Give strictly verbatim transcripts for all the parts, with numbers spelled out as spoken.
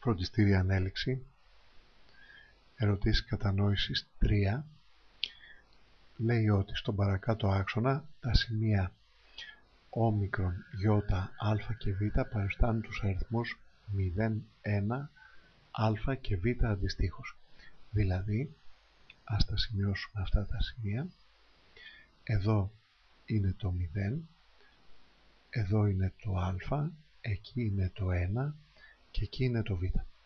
Φροντιστήρια ανέλυξη. Ερωτήσεις κατανόησης τρία. Λέει ότι στον παρακάτω άξονα τα σημεία όμικρον, ι, α και β παριστάνουν τους αριθμούς μηδέν, ένα, α και β αντιστοίχως. Δηλαδή, ας τα σημειώσουμε αυτά τα σημεία. Εδώ είναι το μηδέν, εδώ είναι το α, εκεί είναι το ένα και εκεί είναι το β.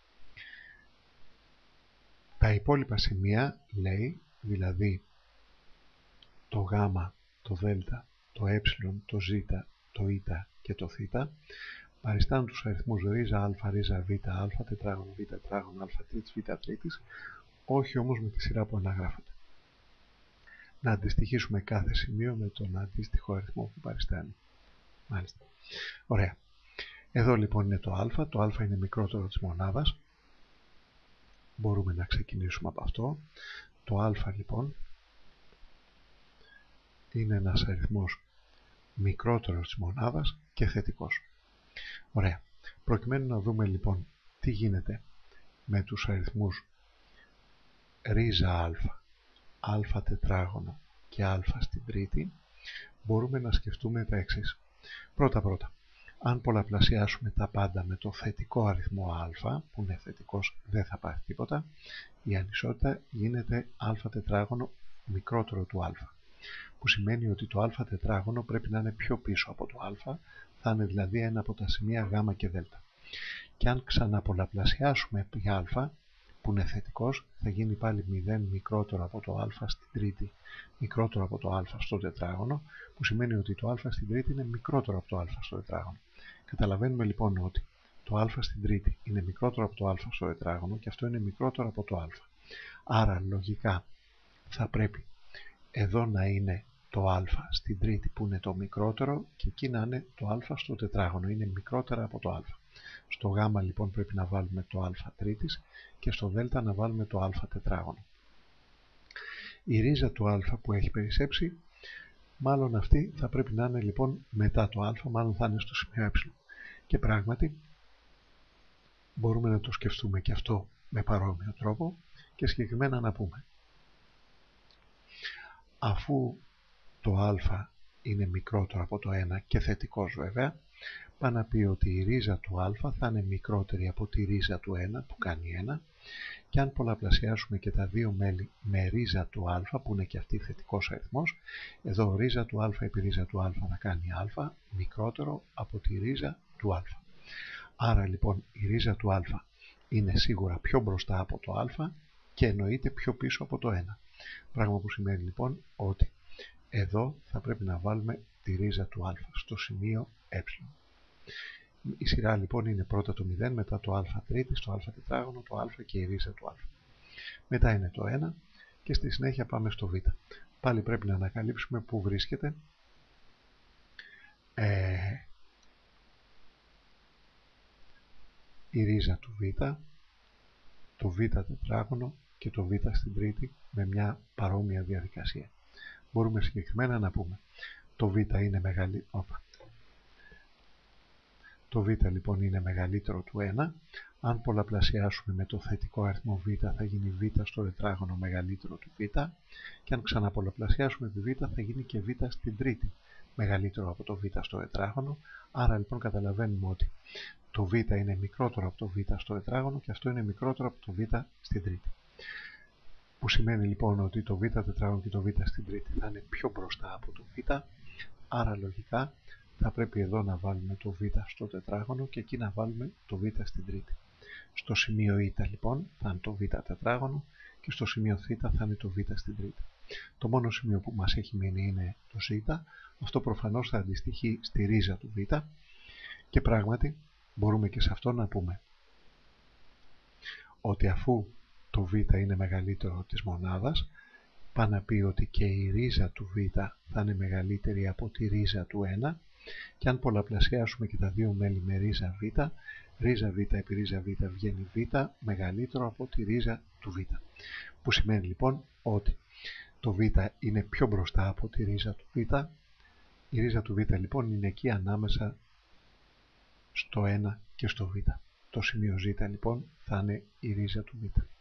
Τα υπόλοιπα σημεία, λέει, δηλαδή το γ, το δ, το ε, το ζ, το η και το θ, παριστάνουν τους αριθμούς ρίζα α, ρίζα β, α τετράγωνο, β τετράγωνο, α τρίτης, β τρίτης, όχι όμως με τη σειρά που αναγράφεται. Να αντιστοιχίσουμε κάθε σημείο με τον αντίστοιχο αριθμό που παριστάνει. Μάλιστα. Ωραία. Εδώ λοιπόν είναι το α, το α είναι μικρότερο της μονάδας. Μπορούμε να ξεκινήσουμε από αυτό. Το α λοιπόν είναι ένας αριθμός μικρότερος της μονάδας και θετικός. Ωραία. Προκειμένου να δούμε λοιπόν τι γίνεται με τους αριθμούς ρίζα α, α τετράγωνο και α στην τρίτη, μπορούμε να σκεφτούμε τα εξής. Πρώτα πρώτα, αν πολλαπλασιάσουμε τα πάντα με το θετικό αριθμό α, που είναι θετικός, δεν θα πάρει τίποτα, η ανισότητα γίνεται α τετράγωνο μικρότερο του α, που σημαίνει ότι το α τετράγωνο πρέπει να είναι πιο πίσω από το α, θα είναι δηλαδή ένα από τα σημεία γ και δ. Και αν ξαναπολαπλασιάσουμε για α, που είναι θετικός, θα γίνει πάλι μηδέν μικρότερο από το α στην τρίτη, μικρότερο από το α στο τετράγωνο, που σημαίνει ότι το α στην τρίτη είναι μικρότερο από το α στο τετράγωνο. Καταλαβαίνουμε λοιπόν ότι το α στην τρίτη είναι μικρότερο από το α στο τετράγωνο και αυτό είναι μικρότερο από το α. Άρα λογικά θα πρέπει εδώ να είναι το α στην τρίτη που είναι το μικρότερο και εκεί να είναι το α στο τετράγωνο, είναι μικρότερα από το α. Στο γ λοιπόν πρέπει να βάλουμε το α τρίτης και στο δ να βάλουμε το α τετράγωνο. Η ρίζα του α που έχει περισσέψει, μάλλον αυτή θα πρέπει να είναι λοιπόν μετά το α, μάλλον θα είναι στο σημείο ε. Και πράγματι μπορούμε να το σκεφτούμε και αυτό με παρόμοιο τρόπο και συγκεκριμένα να πούμε, αφού το α είναι μικρότερο από το ένα και θετικός βέβαια, πάει να πει ότι η ρίζα του α θα είναι μικρότερη από τη ρίζα του ένα που κάνει ένα, και αν πολλαπλασιάσουμε και τα δύο μέλη με ρίζα του α που είναι και αυτή θετικός αριθμός, εδώ ρίζα του α επί ρίζα του α θα κάνει α μικρότερο από τη ρίζα του α. Άρα λοιπόν η ρίζα του α είναι σίγουρα πιο μπροστά από το α και εννοείται πιο πίσω από το ένα. Πράγμα που σημαίνει λοιπόν ότι εδώ θα πρέπει να βάλουμε τη ρίζα του α στο σημείο ε. Η σειρά λοιπόν είναι πρώτα το μηδέν, μετά το α τρίτη, το α τετράγωνο, το α και η ρίζα του α. Μετά είναι το ένα και στη συνέχεια πάμε στο β. Πάλι πρέπει να ανακαλύψουμε πού βρίσκεται ε, η ρίζα του β, το β τετράγωνο και το β στην τρίτη με μια παρόμοια διαδικασία. Μπορούμε συγκεκριμένα να πούμε το β είναι μεγαλύτερο. Το β λοιπόν είναι μεγαλύτερο του ένα. Αν πολλαπλασιάσουμε με το θετικό αριθμό β θα γίνει β στο τετράγωνο μεγαλύτερο του β, και αν ξαναπολαπλασιάσουμε τη β θα γίνει και β στην τρίτη μεγαλύτερο από το β στο τετράγωνο. Άρα λοιπόν καταλαβαίνουμε ότι το β είναι μικρότερο από το β στο τετράγωνο και αυτό είναι μικρότερο από το β στην τρίτη. Που σημαίνει λοιπόν ότι το β τετράγωνο και το β στην τρίτη θα είναι πιο μπροστά από το β, άρα λογικά θα πρέπει εδώ να βάλουμε το β στο τετράγωνο και εκεί να βάλουμε το β στην τρίτη. Στο σημείο η λοιπόν θα είναι το β τετράγωνο και στο σημείο θ θα είναι το β στην τρίτη. Το μόνο σημείο που μας έχει μείνει είναι το ζ, αυτό προφανώς θα αντιστοιχεί στη ρίζα του β και πράγματι μπορούμε και σε αυτό να πούμε ότι αφού το β είναι μεγαλύτερο της μονάδας, πάει να πει ότι και η ρίζα του β θα είναι μεγαλύτερη από τη ρίζα του ένα, και αν πολλαπλασιάσουμε και τα δύο μέλη με ρίζα β, ρίζα β επί ρίζα β βγαίνει β μεγαλύτερο από τη ρίζα του β. Που σημαίνει λοιπόν ότι το β είναι πιο μπροστά από τη ρίζα του β, η ρίζα του β λοιπόν είναι εκεί ανάμεσα στο ένα και στο β. Το σημείο ζ λοιπόν θα είναι η ρίζα του β.